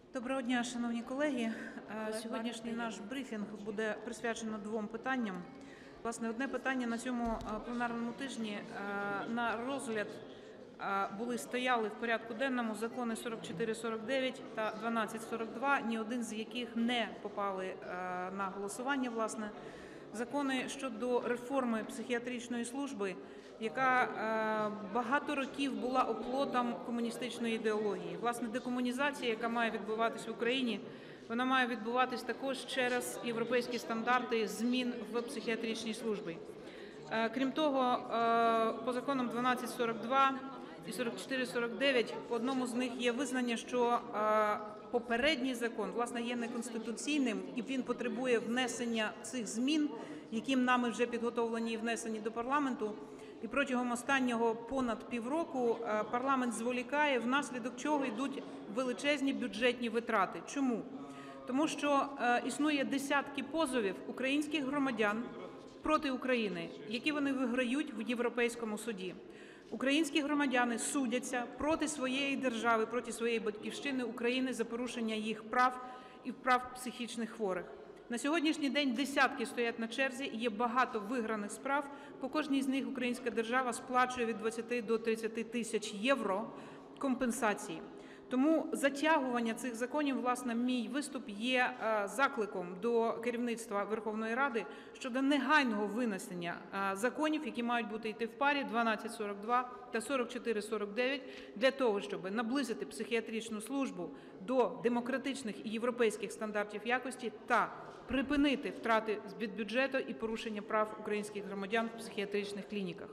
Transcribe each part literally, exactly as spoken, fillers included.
Доброго дня, шановні колеги. Сьогоднішній наш брифінг буде присвячено двом питанням. Власне, одне питання на цьому пленарному тижні на розгляд були стояли в порядку денному закони сорок чотири сорок дев'ять та дванадцять сорок два, ні один з яких не попали на голосування, власне. Закони щодо реформи психіатричної служби, яка багато років була оплотом комуністичної ідеології. Власне, декомунізація, яка має відбуватись в Україні, вона має відбуватись також через європейські стандарти змін в психіатричній службі. Крім того, по законам дванадцять сорок два і сорок чотири сорок дев'ять по одному з них є визнання, що попередній закон, власне, є неконституційним, і він потребує внесення цих змін, які нами вже підготовлені і внесені до парламенту. І протягом останнього понад півроку парламент зволікає, внаслідок чого йдуть величезні бюджетні витрати. Чому? Тому що існує десятки позовів українських громадян проти України, які вони виграють в Європейському суді. Українські громадяни судяться проти своєї держави, проти своєї батьківщини України за порушення їх прав і прав психічних хворих. На сьогоднішній день десятки стоять на черзі, і є багато виграних справ. По кожній з них українська держава сплачує від двадцяти до тридцяти тисяч євро компенсації. Тому затягування цих законів, власне, мій виступ є закликом до керівництва Верховної Ради щодо негайного винесення законів, які мають бути йти в парі, дванадцять сорок два та сорок чотири сорок дев'ять, для того, щоб наблизити психіатричну службу до демократичних і європейських стандартів якості та припинити втрати від бюджету і порушення прав українських громадян в психіатричних клініках.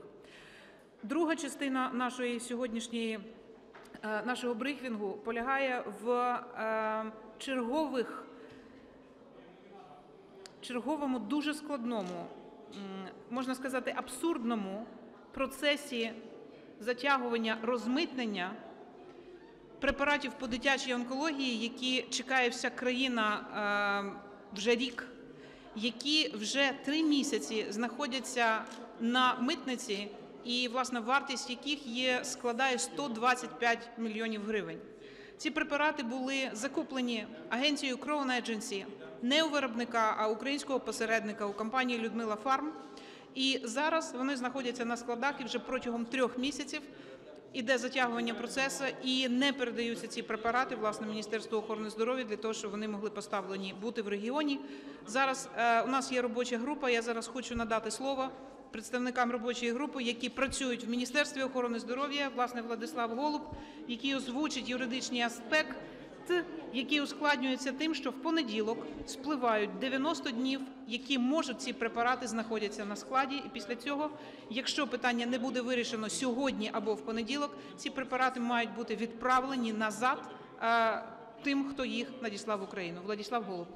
Друга частина нашої сьогоднішньої нашого брифінгу полягає в чергових, черговому дуже складному, можна сказати, абсурдному процесі затягування розмитнення препаратів по дитячій онкології, які чекає вся країна вже рік, які вже три місяці знаходяться на митниці, і, власне, вартість яких є, складає сто двадцять п'ять мільйонів гривень. Ці препарати були закуплені агенцією Crown Agency, не у виробника, а українського посередника, у компанії Людмила Фарм. І зараз вони знаходяться на складах, і вже протягом трьох місяців іде затягування процесу, і не передаються ці препарати, власне, Міністерству охорони здоров'я, для того, щоб вони могли поставлені бути в регіоні. Зараз е, у нас є робоча група, я зараз хочу надати слово представникам робочої групи, які працюють в Міністерстві охорони здоров'я, власне, Владислав Голуб, який озвучить юридичний аспект, який ускладнюється тим, що в понеділок спливають дев'яносто днів, які можуть ці препарати знаходяться на складі, і після цього, якщо питання не буде вирішено сьогодні або в понеділок, ці препарати мають бути відправлені назад а, тим, хто їх надіслав в Україну. Владислав Голуб.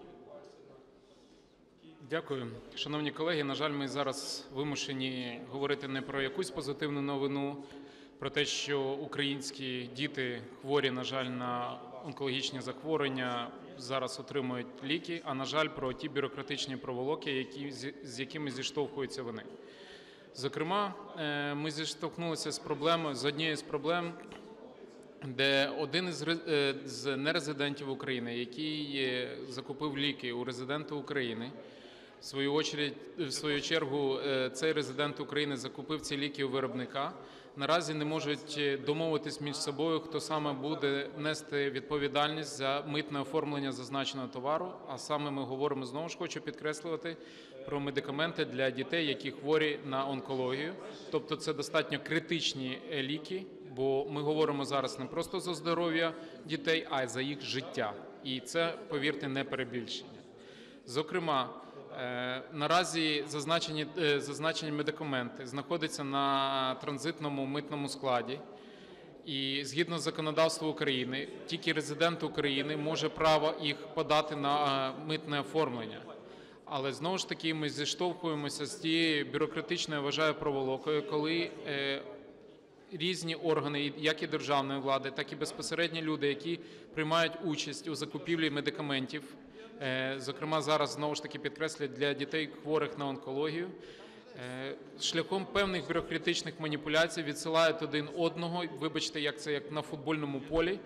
Дякую. Шановні колеги, на жаль, ми зараз вимушені говорити не про якусь позитивну новину, про те, що українські діти хворі, на жаль, на онкологічні захворювання, зараз отримують ліки, а, на жаль, про ті бюрократичні проволоки, які, з якими зіштовхуються вони. Зокрема, ми зіштовхнулися з проблемою, з однією з проблем, де один із з нерезидентів України, який закупив ліки у резидента України, в свою, очередь, в свою чергу цей резидент України закупив ці ліки у виробника, наразі не можуть домовитись між собою, хто саме буде нести відповідальність за митне оформлення зазначеного товару, а саме ми говоримо, знову ж хочу підкреслювати, про медикаменти для дітей, які хворі на онкологію, тобто це достатньо критичні ліки, бо ми говоримо зараз не просто за здоров'я дітей, а й за їх життя. І це, повірте, не перебільшення. Зокрема, наразі зазначені, зазначені медикаменти знаходяться на транзитному митному складі, і згідно з законодавством України, тільки резидент України може право їх подати на митне оформлення. Але знову ж таки ми зіштовхуємося з тією бюрократичною, я вважаю, проволокою, коли різні органи, як і державної влади, так і безпосередні люди, які приймають участь у закупівлі медикаментів, зокрема зараз, знову ж таки підкреслюю, для дітей хворих на онкологію, шляхом певних бюрократичних маніпуляцій відсилають один одного, вибачте, як це як на футбольному полі,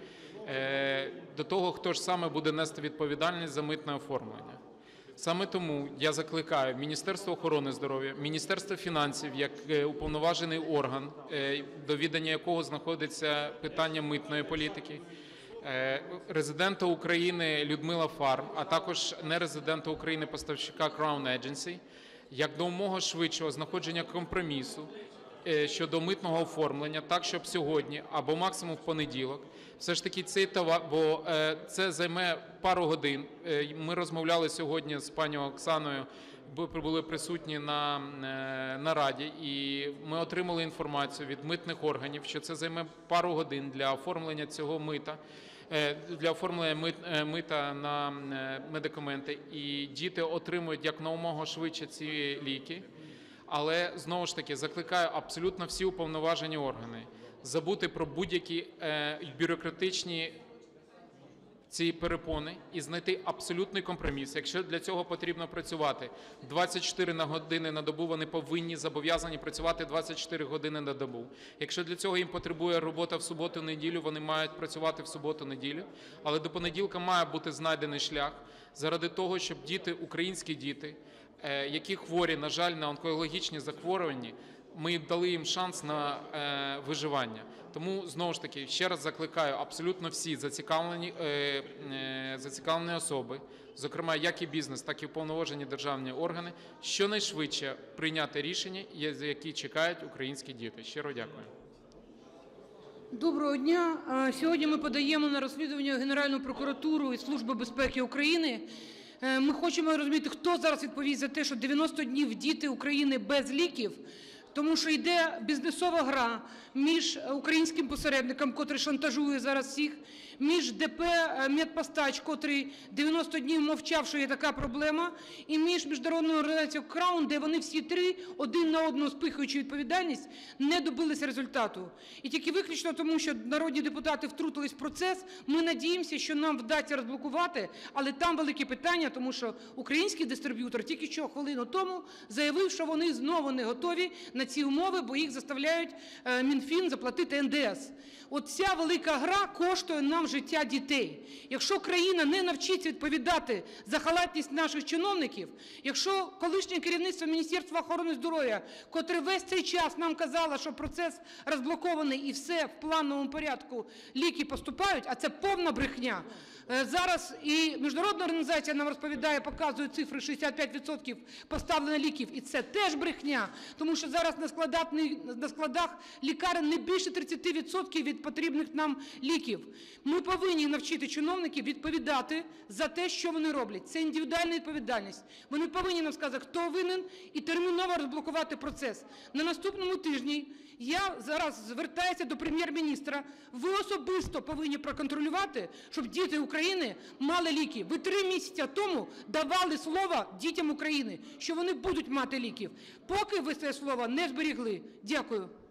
е, до того, хто ж саме буде нести відповідальність за митне оформлення. Саме тому я закликаю Міністерство охорони здоров'я, Міністерство фінансів як е, уповноважений орган, е, до відання якого знаходиться питання митної політики, е, резидента України Людмила Фарм, а також нерезидента України поставщика Crown Agency, як до умога швидшого знаходження компромісу е, щодо митного оформлення, так, щоб сьогодні або максимум в понеділок, все ж таки цей товар, бо е, це займе пару годин. Е, ми розмовляли сьогодні з пані Оксаною, бо були присутні на е, нараді, і ми отримали інформацію від митних органів, що це займе пару годин для оформлення цього мита, е, для оформлення мит, е, мита на е, медикаменти, і діти отримують якомога швидше ці ліки. Але, знову ж таки, закликаю абсолютно всі уповноважені органи забути про будь-які е, бюрократичні ці перепони і знайти абсолютний компроміс. Якщо для цього потрібно працювати двадцять чотири години на добу, вони повинні, зобов'язані працювати двадцять чотири години на добу. Якщо для цього їм потребує робота в суботу-неділю, вони мають працювати в суботу-неділю. Але до понеділка має бути знайдений шлях заради того, щоб діти, українські діти, е, які хворі, на жаль, на онкологічні захворювання, ми дали їм шанс на е, виживання. Тому, знову ж таки, ще раз закликаю абсолютно всі зацікавлені, е, е, зацікавлені особи, зокрема як і бізнес, так і уповноважені державні органи, щонайшвидше прийняти рішення, які чекають українські діти. Щиро дякую. Доброго дня. Сьогодні ми подаємо на розслідування Генеральну прокуратуру і Службу безпеки України. Ми хочемо розуміти, хто зараз відповість за те, що дев'яносто днів діти України без ліків, тому що йде бізнесова гра між українським посередником, котрий шантажує зараз всіх, між ДП «Медпостач», котрий дев'яносто днів мовчав, що є така проблема, і між міжнародною організацією Crown, де вони всі три, один на одного спихуючи відповідальність, не добилися результату. І тільки виключно тому, що народні депутати втрутились в процес, ми надіємося, що нам вдасться розблокувати, але там великі питання, тому що український дистриб'ютор тільки що хвилину тому заявив, що вони знову не готові на ці умови, бо їх заставляють Мінфін заплатити ен де ес. От ця велика гра коштує нам життя дітей. Якщо країна не навчиться відповідати за халатність наших чиновників, якщо колишнє керівництво Міністерства охорони здоров'я, котре весь цей час нам казало, що процес розблокований і все в плановому порядку, ліки поступають, а це повна брехня. Зараз і міжнародна організація нам розповідає, показує цифри шістдесят п'ять відсотків поставлено ліків, і це теж брехня, тому що зараз на складах, на складах лікарень не більше тридцять відсотків від потрібних нам ліків. Ми повинні навчити чиновників відповідати за те, що вони роблять. Це індивідуальна відповідальність. Вони повинні нам сказати, хто винен, і терміново розблокувати процес. На наступному тижні я зараз звертаюся до Прем'єр-міністра. Ви особисто повинні проконтролювати, щоб діти України мали ліки. Ви три місяці тому давали слово дітям України, що вони будуть мати ліків. Поки ви це слово не зберігли. Дякую.